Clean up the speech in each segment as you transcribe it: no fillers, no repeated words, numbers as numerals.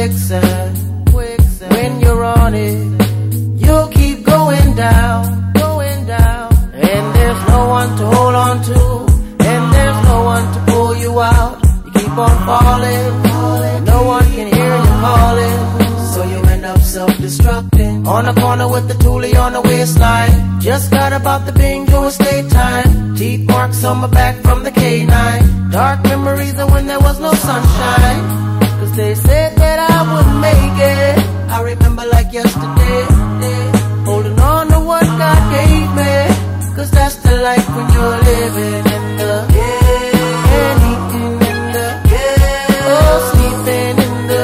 quicksand. When you're on it, you'll keep going down, going down. And there's no one to hold on to, and there's no one to pull you out. You keep on falling, no one can hear you calling, so you end up self-destructing. On the corner with the toolie on the waistline, just got about the bing doing state time. Teeth marks on my back from the K9. Dark memories of when there was no sunshine, cause they said that I wouldn't make it. I remember like yesterday, holding on to what God gave me, cause that's the life when you're living in the and eating in the oh, sleeping in the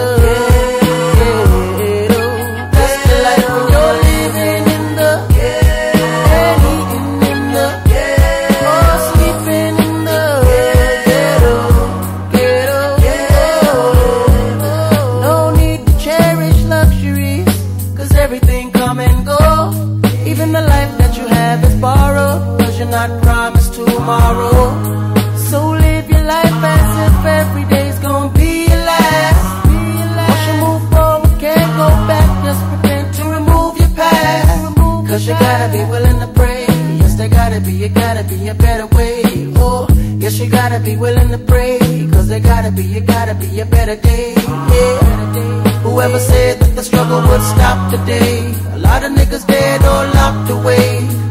that's the life when you're living in the and eating in the oh, sleeping in the ghetto. No need to cherish luxuries, cause everything come and go. Even the life that you have is borrowed, cause you're not promised tomorrow. So live your life as if every day's gonna be your last. Once you move forward, can't go back, just pretend to remove your past. Cause you gotta be willing to pray. Yes, there gotta be a better way. Oh, yes, you gotta be willing to pray, cause there gotta be a better day. Yeah. Whoever said that the struggle would stop today, a lot of niggas dead or locked away.